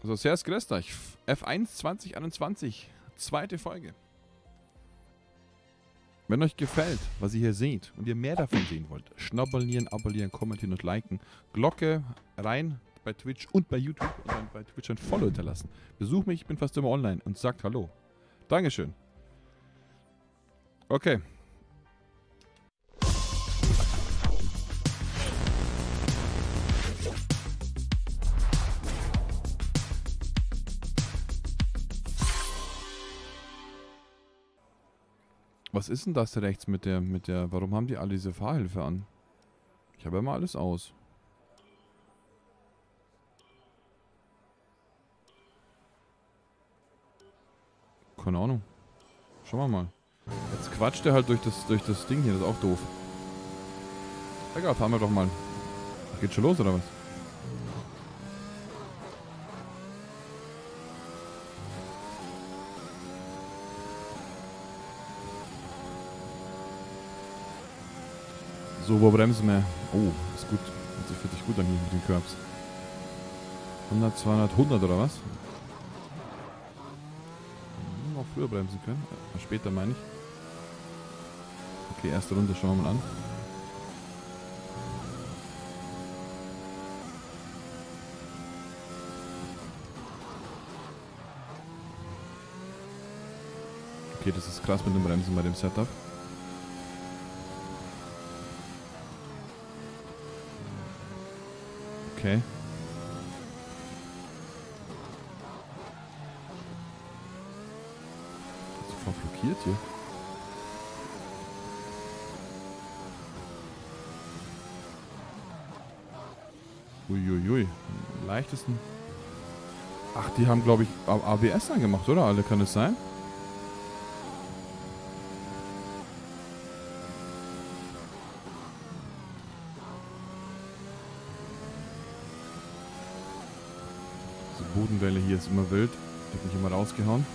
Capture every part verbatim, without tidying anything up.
Also, sehr grüßt euch. F eins zwanzig einundzwanzig. Zweite Folge. Wenn euch gefällt, was ihr hier seht und ihr mehr davon sehen wollt, schnabbelnieren, abonnieren, kommentieren und liken. Glocke rein bei Twitch und bei YouTube und dann bei Twitch ein Follow hinterlassen. Besucht mich, ich bin fast immer online und sagt Hallo. Dankeschön. Okay. Was ist denn das rechts mit der, mit der, warum haben die alle diese Fahrhilfe an? Ich habe ja mal alles aus. Keine Ahnung. Schauen wir mal. Jetzt quatscht er halt durch das, durch das Ding hier, das ist auch doof. Egal, fahren wir doch mal. Geht schon los, oder was? So, wo bremsen wir? Oh, ist gut. Das fühlt sich gut an hier mit den Curbs. hundert, zweihundert, hundert oder was? Hm, auch früher bremsen können. Äh, später meine ich. Okay, erste Runde schauen wir mal an. Okay, das ist krass mit dem Bremsen bei dem Setup. Okay. Sofort blockiert hier. Uiuiui. Leichtesten. Ach, die haben, glaube ich, A B S angemacht, oder? Alle, kann es sein? Bodenwelle hier ist immer wild. Ich habe mich immer rausgehauen.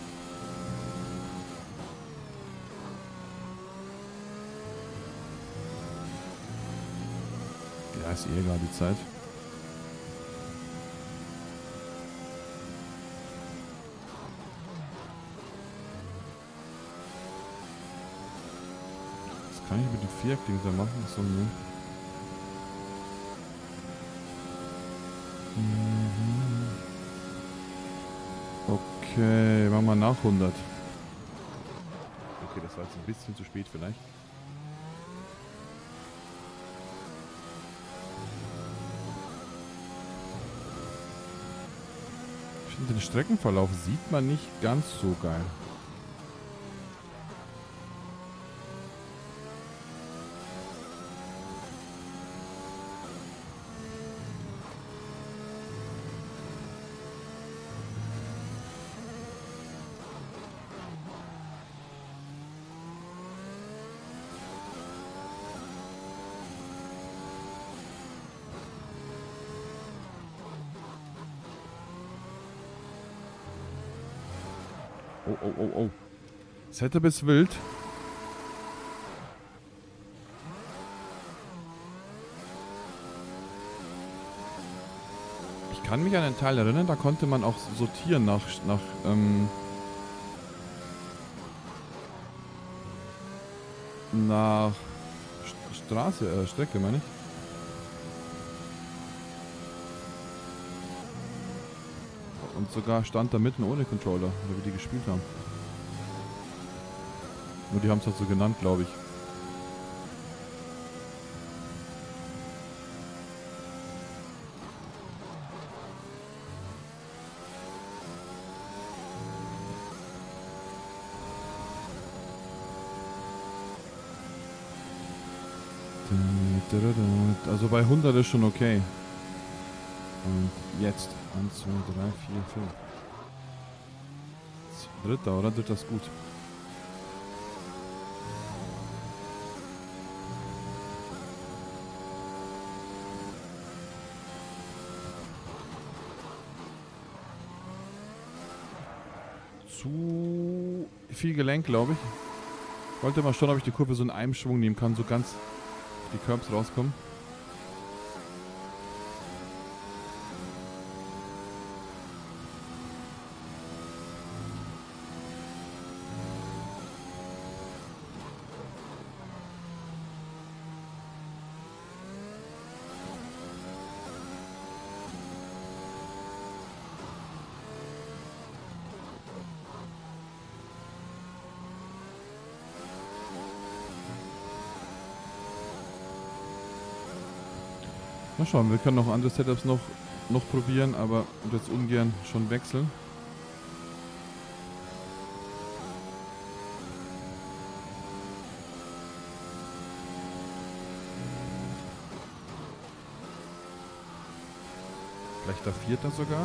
Ja, ist eh egal die Zeit. Was kann ich mit dem Viereckling da machen? So, ne? Mhm. Okay, machen wir nach hundert. Okay, das war jetzt ein bisschen zu spät vielleicht. Ich finde, den Streckenverlauf sieht man nicht ganz so geil. Oh, oh, oh, oh. Setup ist wild. Ich kann mich an einen Teil erinnern, da konnte man auch sortieren nach, nach ähm, nach St Straße, äh, Strecke, meine ich. Und sogar stand da mitten ohne Controller, weil wir die gespielt haben. Nur die haben es halt so genannt, glaube ich. Also bei hundert ist schon okay. Und jetzt. eins, zwei, drei, vier, fünf. Dritter, oder? Dritter ist gut. Zu viel Gelenk, glaube ich. Wollte mal schauen, ob ich die Kurve so in einem Schwung nehmen kann, so ganz auf die Curbs rauskommen. Mal schauen, wir können noch andere Setups noch, noch probieren, aber jetzt ungern schon wechseln. Vielleicht der Vierter sogar.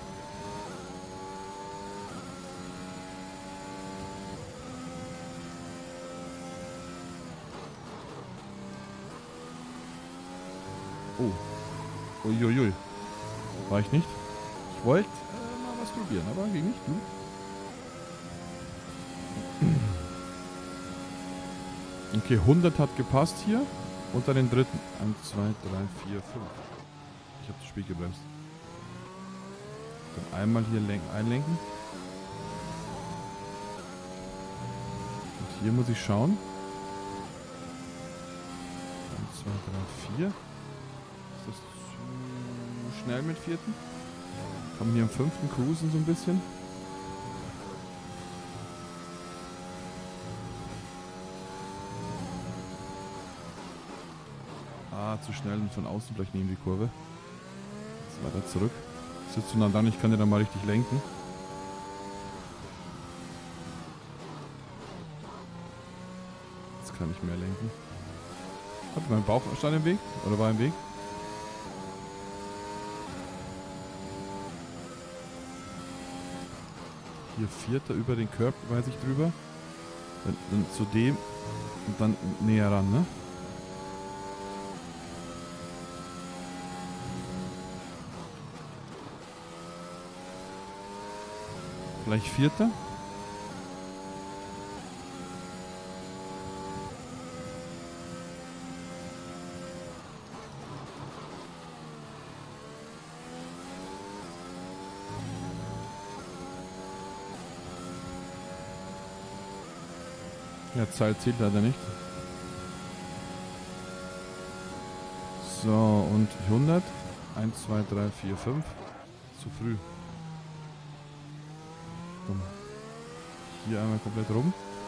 Oh. Uiuiui. War ich nicht. Ich wollte äh, mal was probieren, aber ging nicht. Hm? Okay, hundert hat gepasst hier. Und dann den dritten. eins, zwei, drei, vier, fünf. Ich habe das Spiel gebremst. Dann einmal hier einlenken. Und hier muss ich schauen. eins, zwei, drei, vier. Ist das zu schnell mit vierten? Kann man hier im fünften cruisen so ein bisschen? Ah, zu schnell und von außen vielleicht neben die Kurve. Jetzt weiter zurück. Sitzt du nah dran, ich kann dir dann mal richtig lenken. Jetzt kann ich mehr lenken. Hat mein Bauch stand im Weg? Oder war im Weg? Hier Vierter über den Curb, weiß ich drüber. Dann, dann zu dem und dann näher ran, ne? Vielleicht Vierter. Ja, Zeit zählt leider nicht. So, und hundert. eins, zwei, drei, vier, fünf. Zu früh. Komm. Hier einmal komplett rum.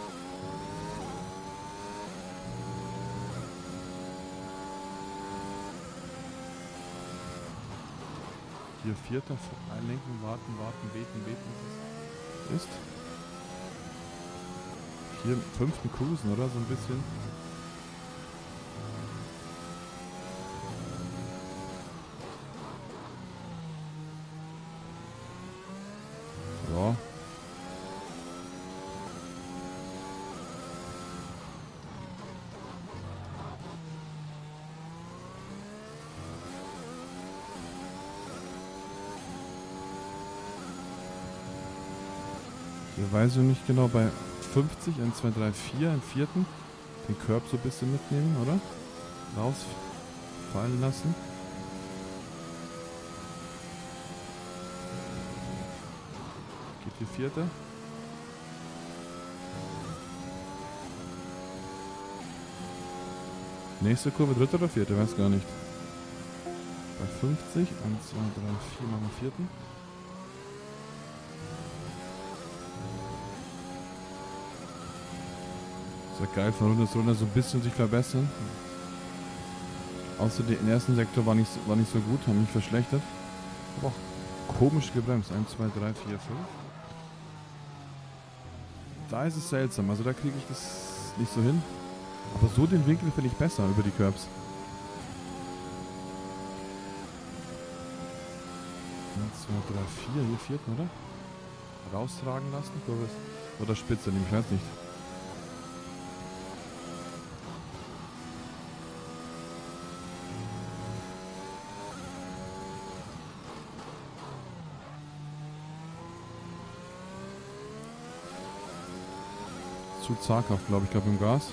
Hier Vierter. Einlenken, warten, warten, beten, beten. Ist. Hier im fünften cruisen, oder? So ein bisschen. Ja. Hier weiß ich nicht genau, bei fünfzig, eins, zwei, drei, vier, im vierten, den Curb so ein bisschen mitnehmen, oder? Rausfallen lassen. Geht hier Vierter. Nächste Kurve, dritter oder vierte, weiß gar nicht. Bei fünfzig, eins, zwei, drei, vier, machen wir vierten. Ist ja geil, von Runde zu Runde so ein bisschen sich verbessern. Außer den ersten Sektor war nicht, war nicht so gut, haben mich verschlechtert. Aber auch komisch gebremst. eins, zwei, drei, vier, fünf. Da ist es seltsam, also da kriege ich das nicht so hin. Aber so den Winkel finde ich besser über die Curbs. eins, zwei, drei, vier, hier vierten, oder? Raustragen lassen, oder Spitze nehmen, ich weiß nicht. Zu zaghaft, glaube ich, glaube im Gas.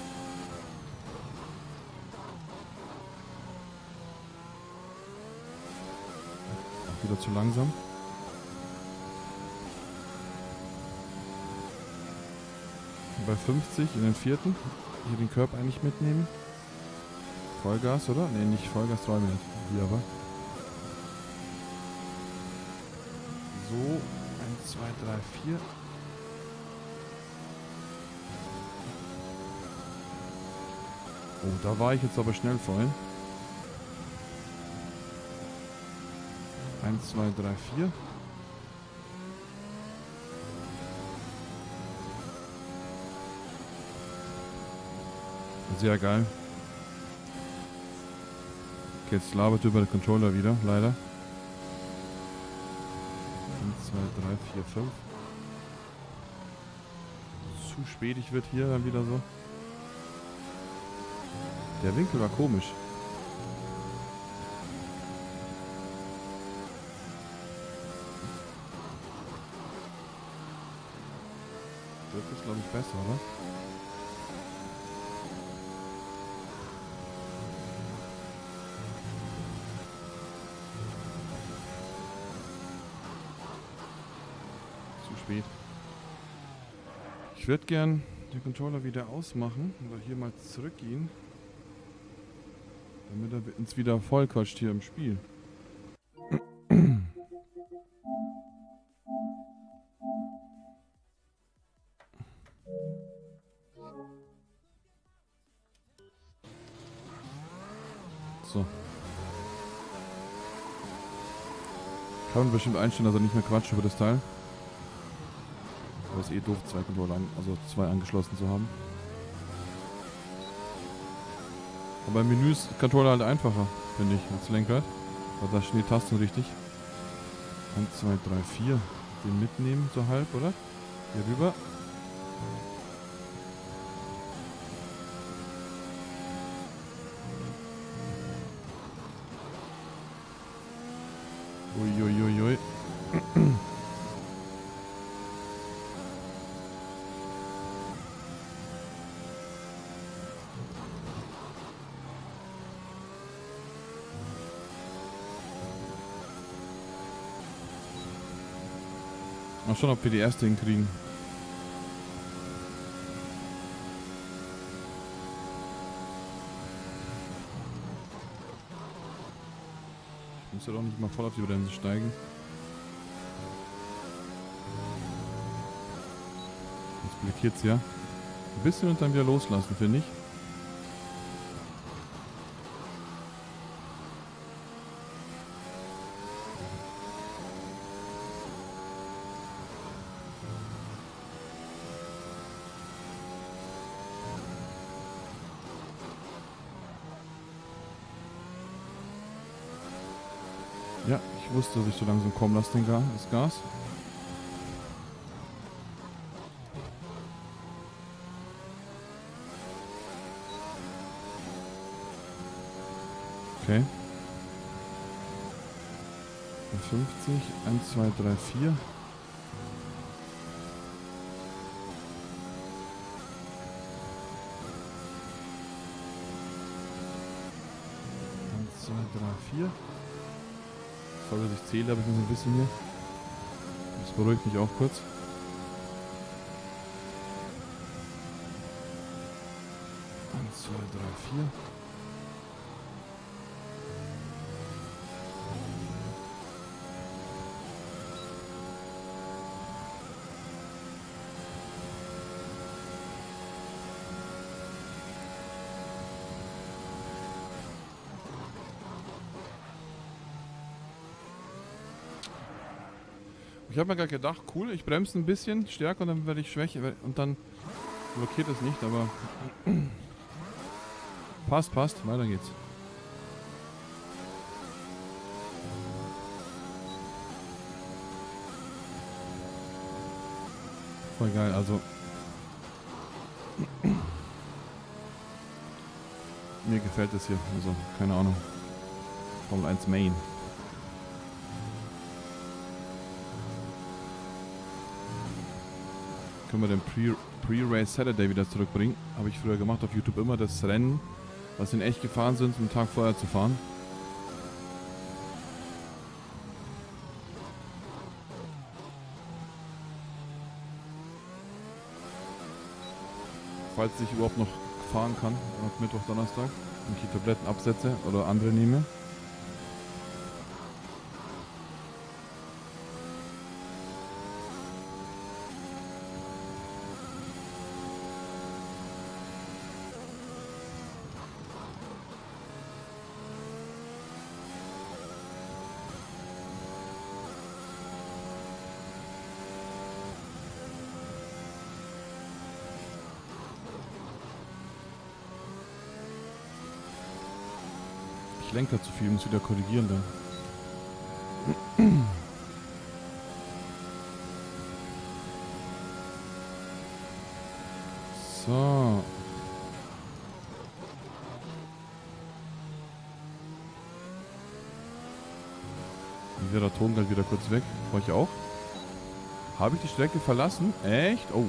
Auch wieder zu langsam. Und bei fünfzig in den vierten. Hier den Curb eigentlich mitnehmen. Vollgas, oder? Ne, nicht Vollgas, träume nicht. Hier aber. So, eins, zwei, drei, vier. Oh, da war ich jetzt aber schnell vorhin. eins, zwei, drei, vier. Sehr geil. Okay, jetzt labert über den Controller wieder, leider. eins, zwei, drei, vier, fünf. Zu spätig wird hier dann wieder so. Der Winkel war komisch. Das ist, glaube ich, besser, oder? Zu spät. Ich würde gern den Controller wieder ausmachen oder hier mal zurückgehen, damit er uns wieder vollquatscht hier im Spiel. So. Kann man bestimmt einstellen, dass er nicht mehr quatscht über das Teil. Aber ist eh doof, zwei Controller, an, also zwei angeschlossen zu haben. Aber im Menü ist Controller halt einfacher, finde ich, als Lenkrad. Weil da stehen die Tasten richtig. eins, zwei, drei, vier. Den mitnehmen, so halb, oder? Hier rüber. Uiuiuiui. Mal schauen, ob wir die erste hinkriegen. Ich muss ja doch nicht mal voll auf die Bremse steigen. Jetzt blockiert es ja. Ein bisschen und dann wieder loslassen, finde ich. Ja, ich wusste, dass ich so langsam kommen lasse, den Gas, das Gas. Okay. fünfzig, eins, zwei, drei, vier. eins, zwei, drei, vier. Sorry, dass ich zähle, aber ich muss ein bisschen hier. Das beruhigt mich auch kurz. eins, zwei, drei, vier. Ich habe mir gerade gedacht, cool, ich bremse ein bisschen stärker und dann werde ich schwächer und dann blockiert es nicht, aber passt, passt, weiter geht's. Voll geil, also mir gefällt das hier, also keine Ahnung, Formel eins Main. Können wir den Pre-Race Saturday wieder zurückbringen. Habe ich früher gemacht auf YouTube immer, das Rennen, was in echt gefahren sind, einen Tag vorher zu fahren. Falls ich überhaupt noch fahren kann, ab Mittwoch, Donnerstag, wenn ich die Tabletten absetze oder andere nehme. lenke zu viel, muss wieder korrigieren dann. So. Dann wäre der Ton gleich wieder kurz weg. Brauche ich auch. Habe ich die Strecke verlassen? Echt? Oh.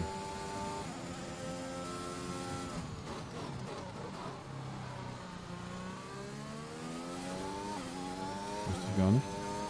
Wusste ich gar nicht.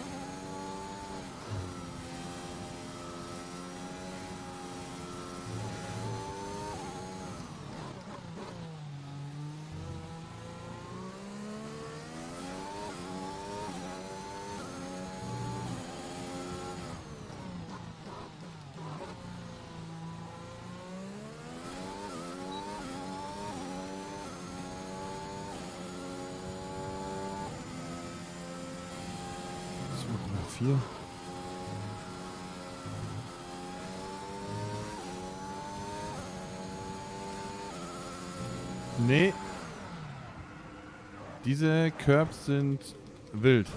Vier. Nee. Diese Curbs sind wild.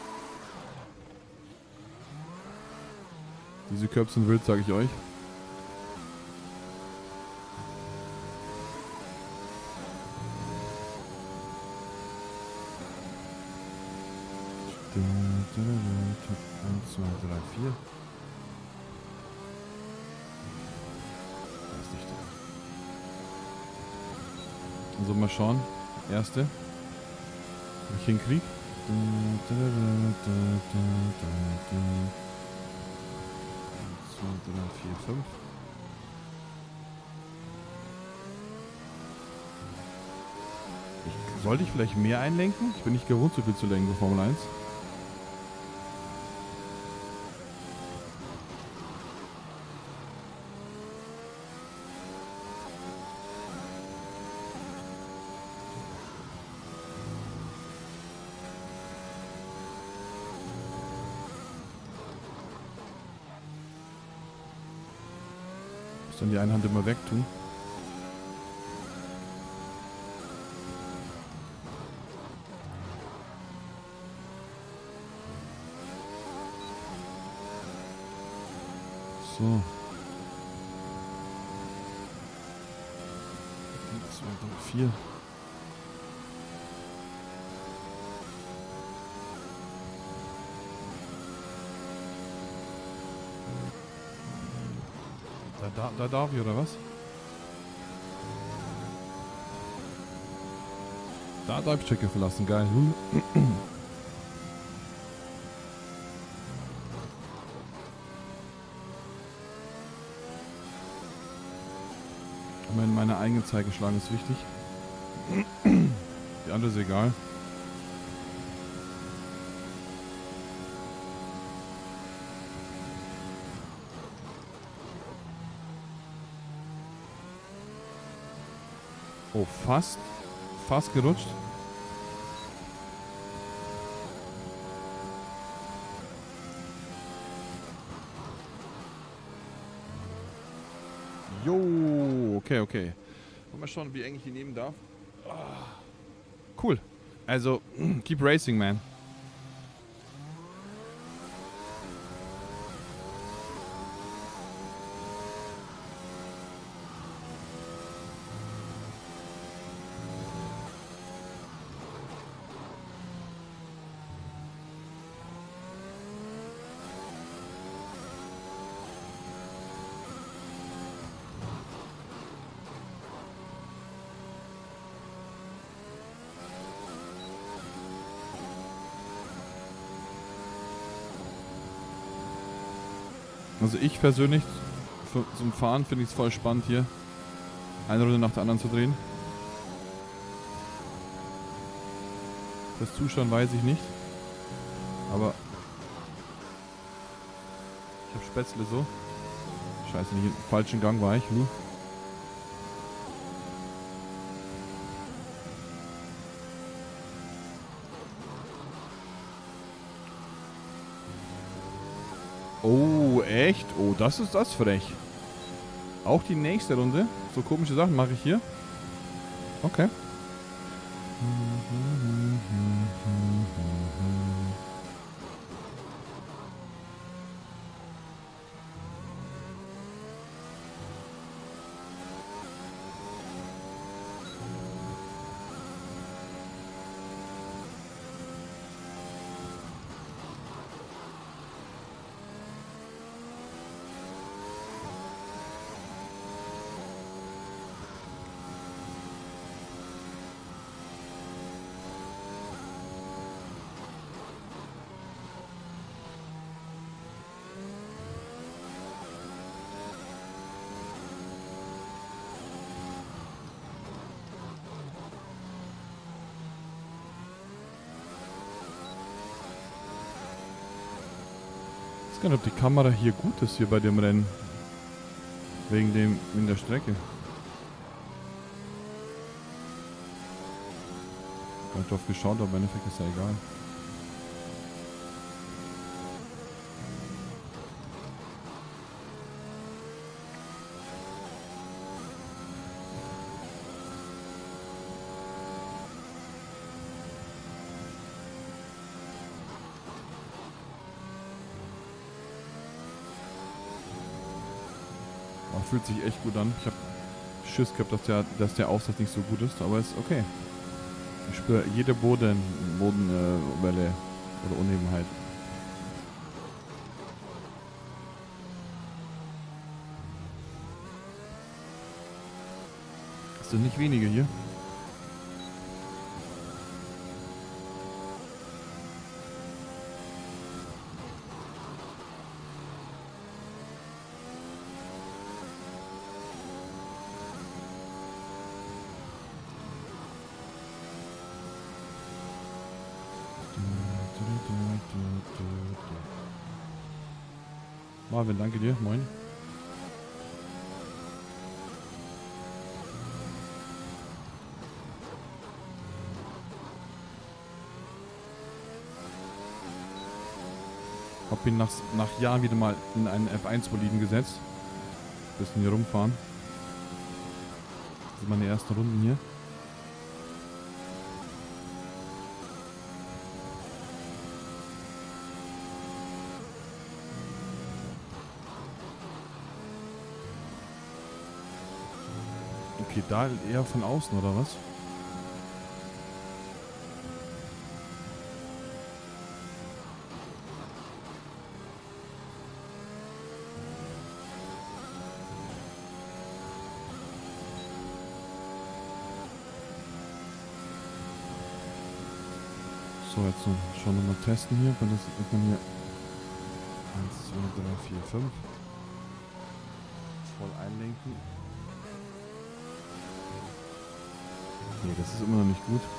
Diese Curbs sind wild, sage ich euch. eins, zwei, drei, vier. Das ist nicht da. Also mal schauen. Erste. Ob ich hinkriege. eins, zwei, drei, vier, fünf. Ich, sollte ich vielleicht mehr einlenken? Ich bin nicht gewohnt, so viel zu lenken bei Formel eins. Dann die eine Hand immer wegtun. So. eins, zwei, drei, vier. Da, da darf ich, oder was? Da darf ich Strecke verlassen, geil. Meine, meine eigene Zeit geschlagen ist wichtig. Die andere ist egal. Oh, fast. Fast gerutscht. Jo, okay, okay. Mal schauen, wie eng ich die nehmen darf. Cool. Also, keep racing, man. Also ich persönlich, für, zum Fahren finde ich es voll spannend hier, eine Runde nach der anderen zu drehen. Das Zuschauen weiß ich nicht, aber ich habe Spätzle so. Scheiße, nicht im falschen Gang war ich, Lu. Oh, echt? Oh, das ist das frech. Auch die nächste Runde. So komische Sachen mache ich hier. Okay. gar nicht, ob die Kamera hier gut ist, hier bei dem Rennen. Wegen dem, in der Strecke. Ich hab drauf geschaut, aber im Endeffekt ist ja egal. Oh, fühlt sich echt gut an. Ich habe Schiss gehabt, dass der, dass der Aufsatz nicht so gut ist, aber ist okay. Ich spüre jede Boden, Bodenwelle äh, oder Unebenheit. Das sind nicht wenige hier. Marvin, danke dir. Moin. Hab ihn nach, nach Jahren wieder mal in einen F eins Boliden gesetzt. Bisschen hier rumfahren. Das sind meine ersten Runden hier. Okay, da eher von außen, oder was? So, jetzt so, schon nochmal testen hier, weil das wird man hier eins, zwei, drei, vier, fünf voll einlenken. Nee, das ist immer noch nicht gut.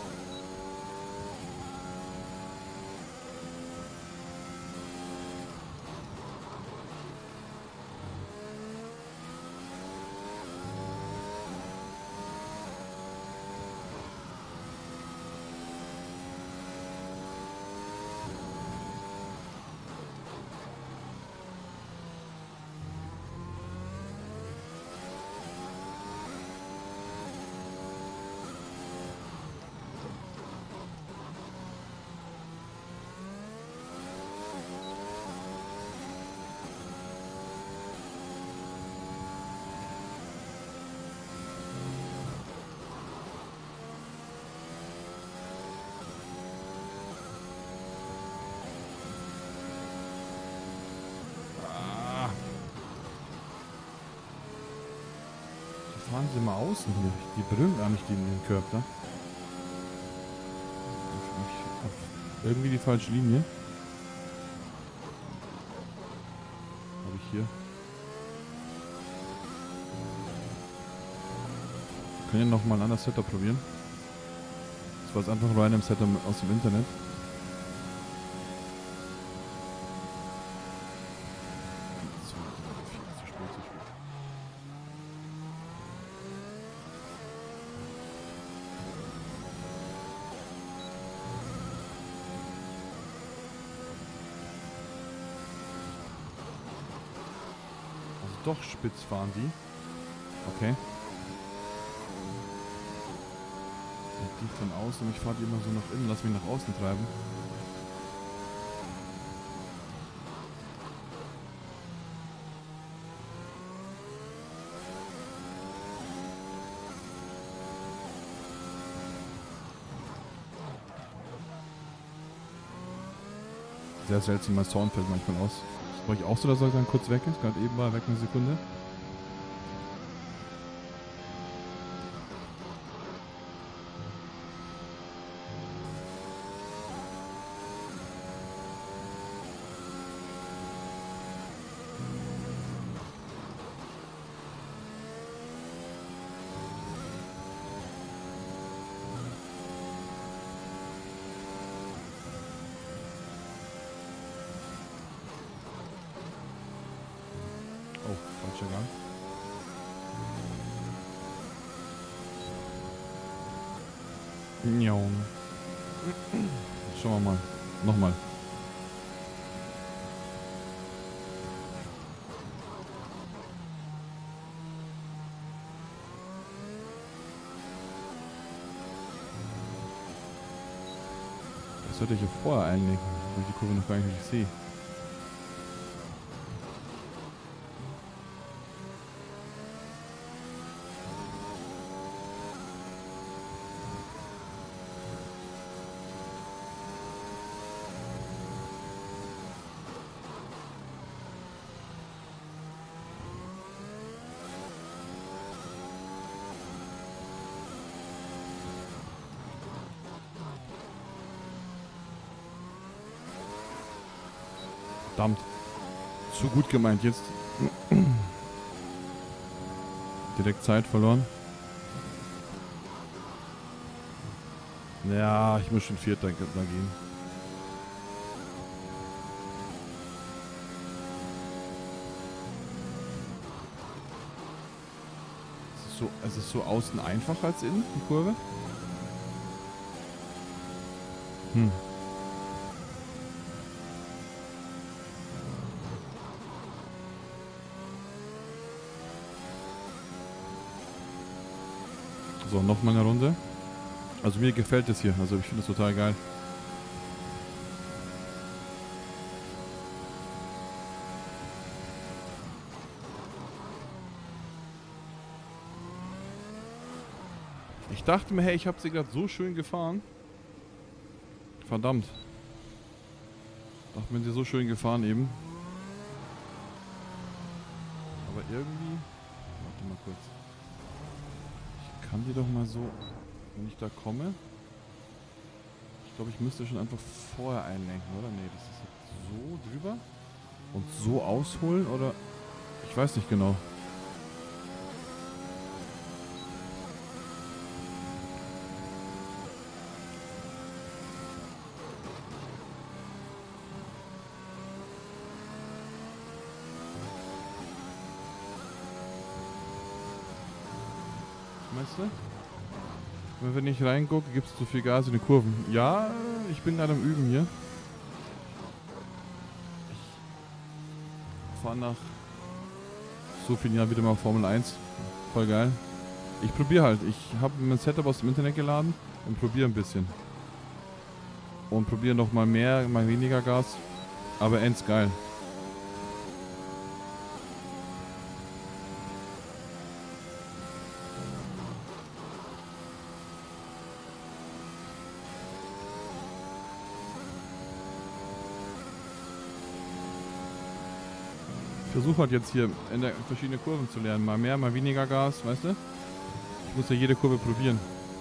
Fahren Sie mal außen hier. Die berühren gar nicht den Curb da. Irgendwie die falsche Linie. Habe ich hier. Wir können ja nochmal ein anderes Setup probieren. Das war jetzt einfach nur ein Setup aus dem Internet. Doch spitz fahren die. Okay. Die von außen, ich fahre die immer so nach innen, lass mich nach außen treiben. Sehr seltsam, mein Sound fällt manchmal aus. War ich auch so, dass er dann kurz weg ist? Gerade eben war er weg, eine Sekunde. Oh, falscher Gang. Ja. Schauen wir mal. Nochmal. Das sollte ich ja vorher einlegen, weil ich die Kurve noch gar nicht richtig sehe. Verdammt. Zu gut gemeint jetzt. Direkt Zeit verloren. Ja, ich muss schon Vierter gehen. Es ist so, es ist so außen einfacher als innen, die Kurve. Hm. So, noch mal eine Runde. Also mir gefällt das hier. Also ich finde das total geil. Ich dachte mir, hey, ich habe sie gerade so schön gefahren. Verdammt. Ich dachte mir, sie so schön gefahren eben. Aber irgendwie... Warte mal kurz. Ich kann die doch mal so... Wenn ich da komme... Ich glaube, ich müsste schon einfach vorher einlenken, oder? Nee, das ist jetzt so drüber. Und so ausholen, oder? Ich weiß nicht genau. Meinst du? Wenn ich reingucke, gibt es zu viel Gas in den Kurven. Ja, ich bin gerade am Üben hier. Ich fahre nach so vielen Jahren wieder mal Formel eins. Voll geil. Ich probiere halt. Ich habe mein Setup aus dem Internet geladen und probiere ein bisschen. Und probiere noch mal mehr, mal weniger Gas. Aber ends geil. Ich versuche halt jetzt hier in der verschiedene Kurven zu lernen. Mal mehr, mal weniger Gas, weißt du? Ich muss ja jede Kurve probieren.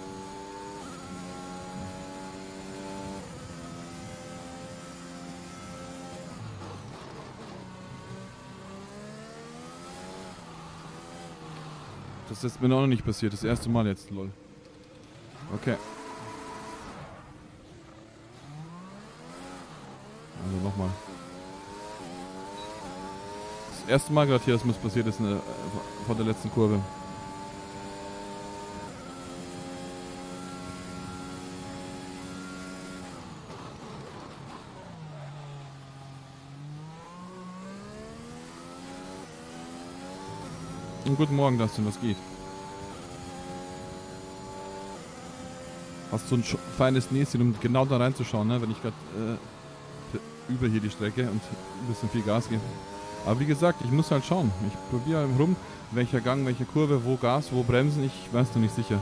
Das ist mir noch nicht passiert. Das erste Mal jetzt, lol. Okay. Also nochmal. Das erste Mal gerade hier, dass mir das passiert ist, ne, vor der letzten Kurve. Und guten Morgen, Dustin, was geht? Hast du ein feines Näschen, um genau da reinzuschauen, ne? Wenn ich gerade äh, über hier die Strecke und ein bisschen viel Gas gebe. Aber wie gesagt, ich muss halt schauen. Ich probiere rum, welcher Gang, welche Kurve, wo Gas, wo Bremsen. Ich weiß noch nicht sicher.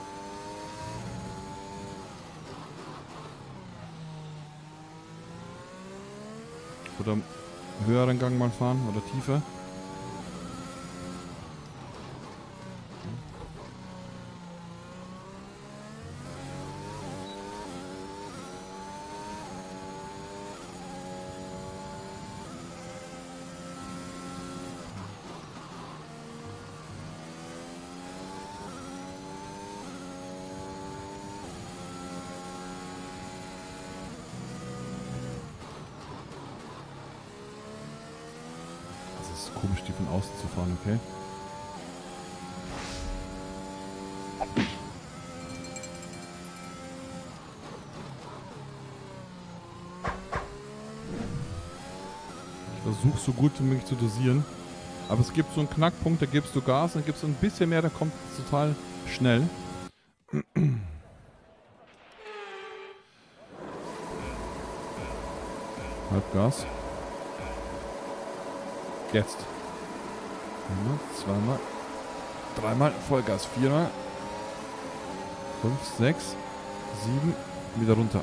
Oder höheren Gang mal fahren oder tiefer. ist komisch, die von außen zu fahren, okay? Ich versuche so gut wie möglich zu dosieren. Aber es gibt so einen Knackpunkt, da gibst du Gas, dann gibst du ein bisschen mehr, da kommt es total schnell. Halbgas. Jetzt. Einmal, zweimal, dreimal, Vollgas, viermal, fünf, sechs, sieben, wieder runter.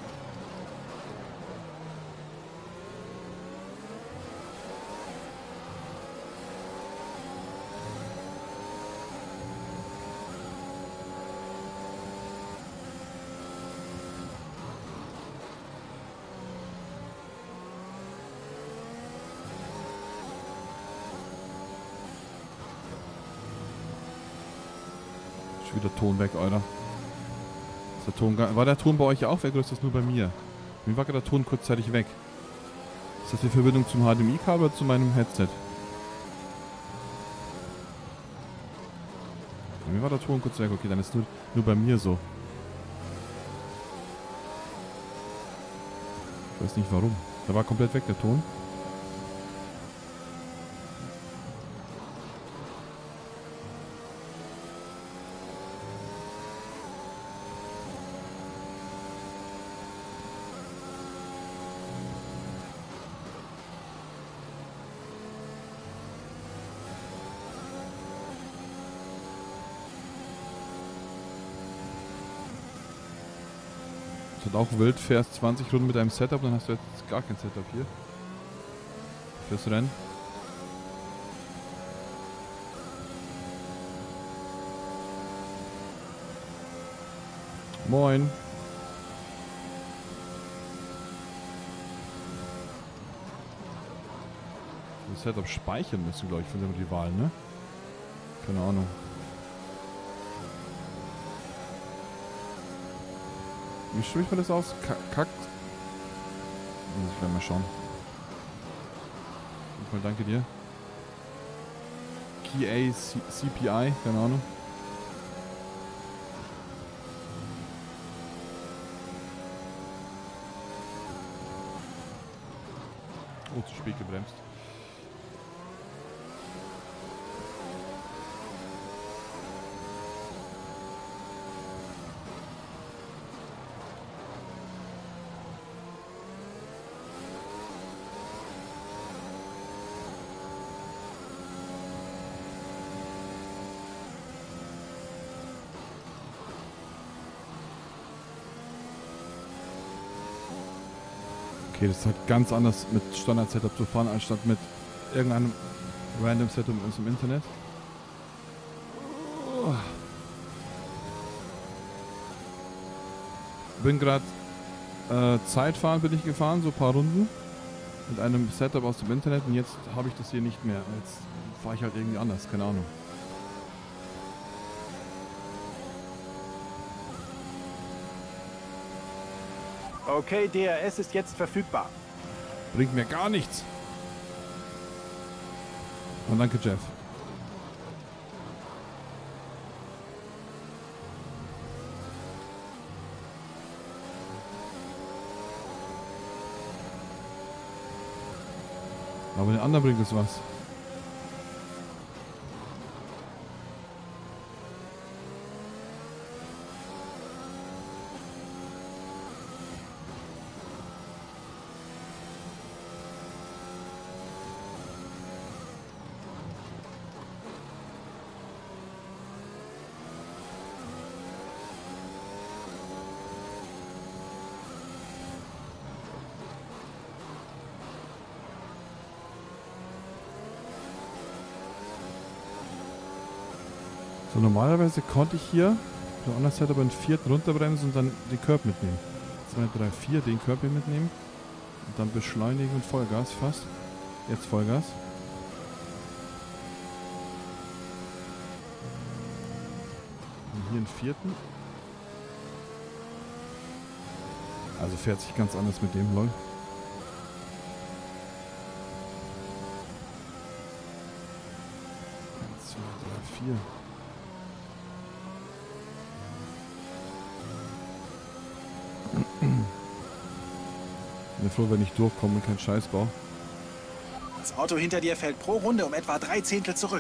Wieder Ton weg, Alter. Ist der Ton, war der Ton bei euch auch weg oder ist das nur bei mir? Mir war gerade der Ton kurzzeitig weg. Ist das die Verbindung zum H D M I-Kabel oder zu meinem Headset? Bei mir war der Ton kurz weg. Okay, dann ist es nur, nur bei mir so. Ich weiß nicht warum. Da war komplett weg der Ton. Auch wild, fährst zwanzig Runden mit einem Setup, dann hast du jetzt gar kein Setup hier. Fürs Rennen. Moin. Das Setup speichern müssen, glaube ich, von die Wahl, ne? Keine Ahnung. Wie spricht man das aus? Kack. Muss ich gleich mal schauen. Auf jeden Fall danke dir. Key A C P I, keine Ahnung. Oh, zu spät gebremst. Okay, das ist halt ganz anders mit Standard-Setup zu fahren, anstatt mit irgendeinem random Setup aus dem Internet. Oh. Bin gerade äh, Zeitfahren bin ich gefahren, so ein paar Runden mit einem Setup aus dem Internet und jetzt habe ich das hier nicht mehr. Jetzt fahre ich halt irgendwie anders, keine Ahnung. Okay, D R S ist jetzt verfügbar. Bringt mir gar nichts. Und danke, Jeff. Aber den anderen bringt es was. So, normalerweise konnte ich hier der Online Setup einen vierten runterbremsen und dann den Curb mitnehmen. zwei, drei, vier, den Curb hier mitnehmen. Und dann beschleunigen und Vollgas fast. Jetzt Vollgas. Und hier einen vierten. Also fährt sich ganz anders mit dem, lol. drei, vier. Ich bin froh, wenn ich durchkomme und kein Scheißbau. Das Auto hinter dir fällt pro Runde um etwa drei Zehntel zurück.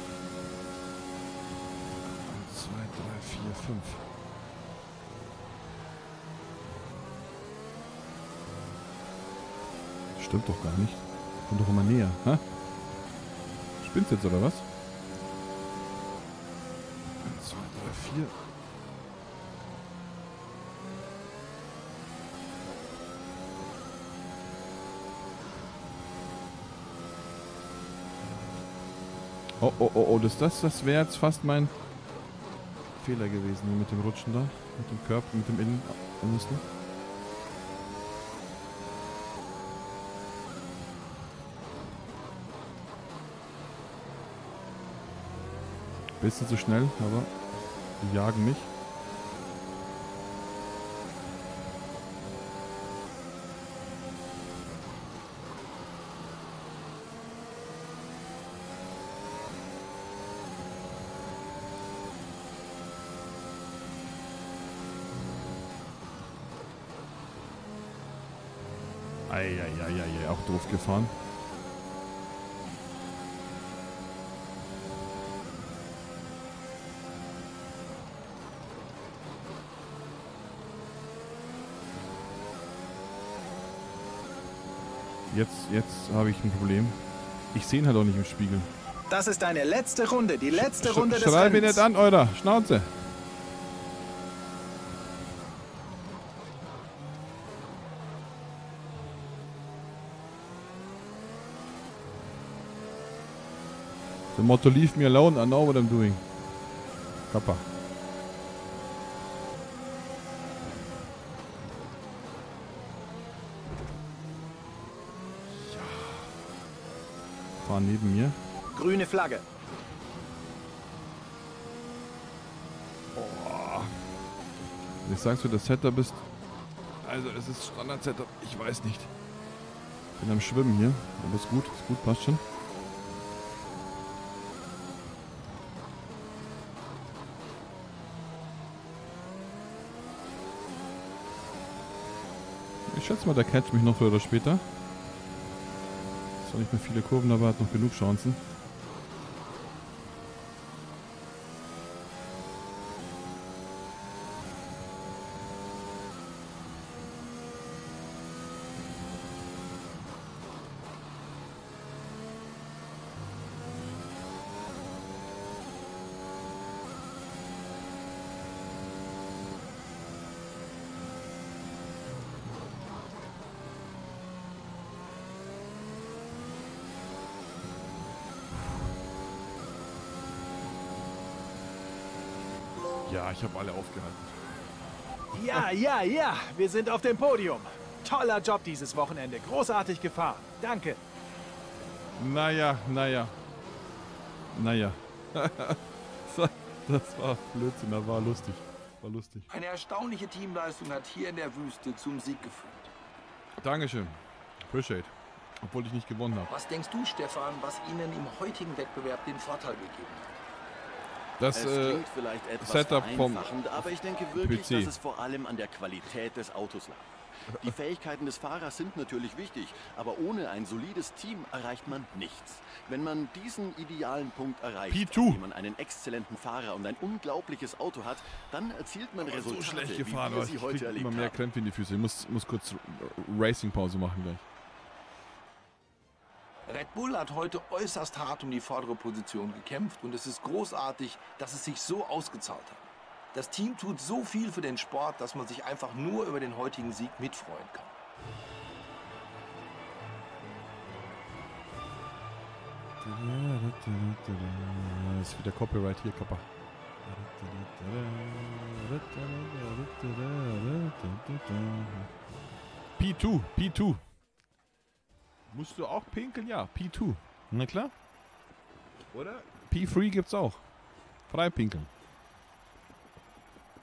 eins, zwei, drei, vier, fünf. Stimmt doch gar nicht. Komm doch immer näher, hä? Spinnst jetzt oder was? eins, zwei, drei, vier. Oh, oh, oh, oh, das, das, das wäre jetzt fast mein Fehler gewesen hier mit dem Rutschen da. Mit dem Körper, mit dem Innen. Innensten. Bisschen zu schnell, aber die jagen mich. Eieieiei, auch doof gefahren. Jetzt, jetzt habe ich ein Problem. Ich sehe ihn halt auch nicht im Spiegel. Das ist deine letzte Runde, die letzte Sch Runde des Schrei mir Rennens. nicht an, eurer Schnauze. The motto, leave me alone, I know what I'm doing. Kappa. Ja. Fahr neben mir. Grüne Flagge. Oh. Ich sag's dir, das Setup ist... Also es ist Standard-Setup, ich weiß nicht. Bin am Schwimmen hier, aber ist gut, ist gut, passt schon. Ich schätze mal, der catcht mich noch früher oder später. Zwar nicht mehr viele Kurven, aber hat noch genug Chancen. Ja, ich habe alle aufgehalten. Ja, ja, ja, wir sind auf dem Podium. Toller Job dieses Wochenende. Großartig gefahren. Danke. Naja, naja. Naja. Das war Blödsinn, das war lustig. War lustig. Eine erstaunliche Teamleistung hat hier in der Wüste zum Sieg geführt. Dankeschön. Appreciate. Obwohl ich nicht gewonnen habe. Was denkst du, Stefan, was Ihnen im heutigen Wettbewerb den Vorteil gegeben hat? Das Es äh, klingt vielleicht etwas Setup vom vereinfachend, aber ich denke wirklich, P C. dass es vor allem an der Qualität des Autos lag. Die Fähigkeiten des Fahrers sind natürlich wichtig, aber ohne ein solides Team erreicht man nichts. Wenn man diesen idealen Punkt erreicht, P zwei. indem man einen exzellenten Fahrer und ein unglaubliches Auto hat, dann erzielt man aber Resultate, so schlecht wie gefahren, wir aber sie ich heute krieg erlebt immer mehr haben. Krämpfe in die Füße. Ich muss, muss kurz Racing-Pause machen gleich. Red Bull hat heute äußerst hart um die vordere Position gekämpft und es ist großartig, dass es sich so ausgezahlt hat. Das Team tut so viel für den Sport, dass man sich einfach nur über den heutigen Sieg mitfreuen kann. Das ist wieder Copyright hier, Kappa. P zwei, P zwei. Musst du auch pinkeln? Ja, P zwei. Na klar. Oder? P drei gibt's auch. Frei pinkeln.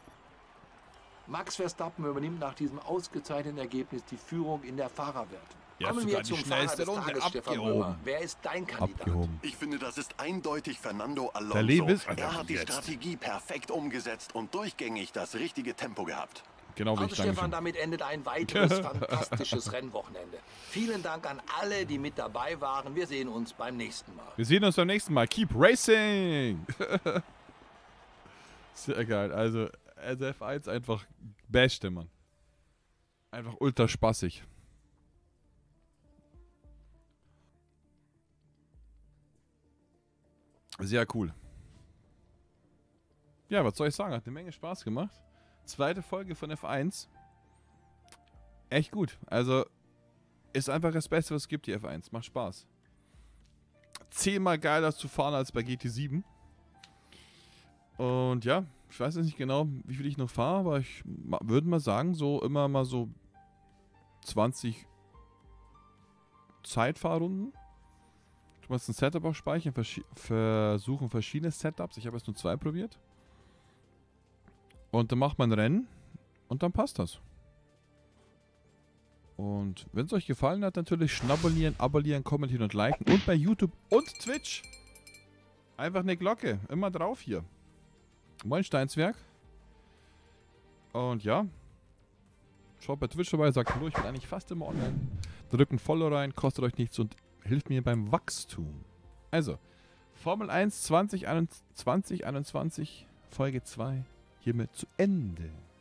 Max Verstappen übernimmt nach diesem ausgezeichneten Ergebnis die Führung in der Fahrerwertung. Ja, Kommen sogar wir die zum Fahrer schnellste des Runde. Tages, Stefan Abgehoben. Böhmer. Wer ist dein Kandidat? Abgehoben. Ich finde, das ist eindeutig Fernando Der Alonso. Lewis- Er hat die Jetzt. Strategie perfekt umgesetzt und durchgängig das richtige Tempo gehabt. Genau wie Also ich danke Stefan, schön. damit endet ein weiteres fantastisches Rennwochenende. Vielen Dank an alle, die mit dabei waren. Wir sehen uns beim nächsten Mal. Wir sehen uns beim nächsten Mal. Keep racing! Sehr geil. Also, also F eins einfach beste, Mann. Einfach ultra spaßig. Sehr cool. Ja, was soll ich sagen? Hat eine Menge Spaß gemacht. Zweite Folge von F eins. Echt gut. Also, ist einfach das Beste, was es gibt, die F eins. Macht Spaß. Zehnmal geiler zu fahren als bei G T sieben. Und ja, ich weiß jetzt nicht genau, wie viel ich noch fahre, aber ich ma- würde mal sagen, so immer mal so zwanzig Zeitfahrrunden. Du musst ein Setup auch speichern, verschi- versuchen verschiedene Setups. Ich habe jetzt nur zwei probiert. Und dann macht man ein Rennen und dann passt das. Und wenn es euch gefallen hat, natürlich schnabulieren, abonnieren, kommentieren und liken. Und bei YouTube und Twitch einfach eine Glocke. Immer drauf hier. Moin Steinswerk. Und ja. Schaut bei Twitch vorbei, sagt hallo, ich bin eigentlich fast immer online. Drückt ein Follow rein, kostet euch nichts und hilft mir beim Wachstum. Also, Formel eins zwanzig einundzwanzig, Folge zwei hiermit zu Ende.